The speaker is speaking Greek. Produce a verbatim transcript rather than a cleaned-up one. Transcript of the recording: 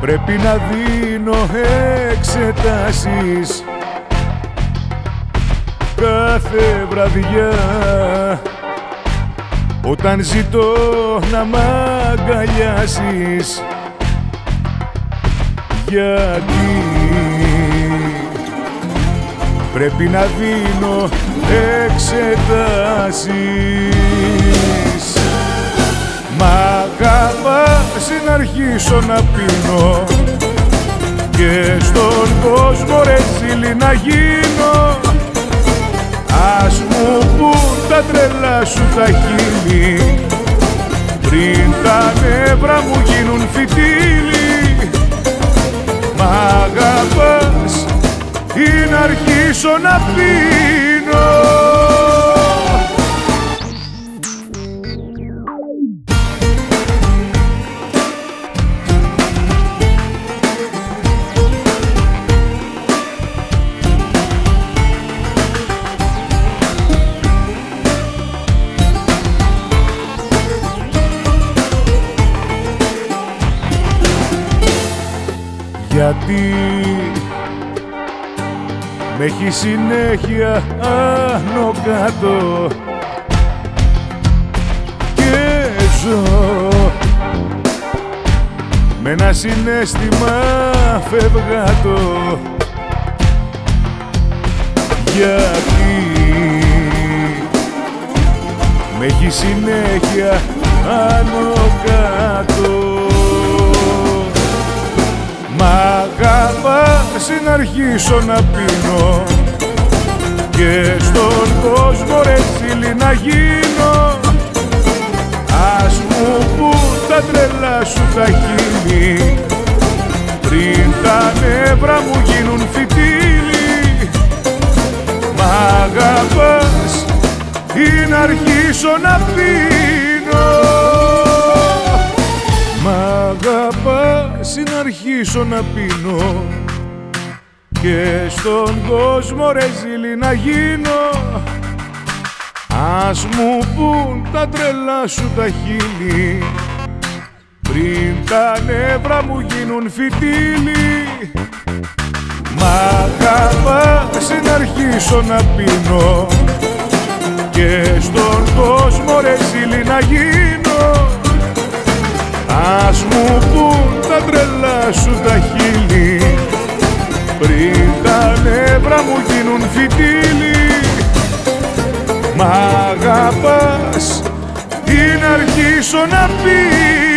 πρέπει να δίνω εξετάσεις κάθε βραδιά όταν ζητώ να μ' αγκαλιάσεις. Γιατί πρέπει να δίνω εξετάσεις? Μ' αγαπάς να αρχίσω να πίνω και στον κόσμο ρε ζήλι να γίνω. Ας μου πουν τα τρελά σου τα χείλη πριν τα νεύρα μου γίνουν φυτίλι. Μ' αγαπάς ή να αρχίσω να πίνω? Γιατί με έχει συνέχεια άνω κάτω και ζω με ένα συναίσθημα φευγάτο. Γιατί με έχει συνέχεια άνω κάτω? Μ' αγαπάς να αρχίσω να πίνω και στον κόσμο ρε ζήλι να γίνω. Ας μου πουν τα τρελά σου τα χείλη πριν τα νεύρα μου γίνουν φυτίλι. Μ' αγαπάς ή να αρχίσω να πίνω? Μ' αγαπάς ή να αρχίσω να πίνω και στον κόσμο ρε ζήλι να γίνω. Ας μου πουν τα τρελά σου τα χείλη πριν τα νεύρα μου γίνουν φυτίλι. Μ' αγαπάς ή να αρχίσω να πίνω και στον κόσμο ρε ζήλι να γίνω. Ας μου πουν τα τρελά σου τα χείλη πριν τα νεύρα μου γίνουν φυτίλι. Μ' αγαπάς ή να αρχίσω να πίνω?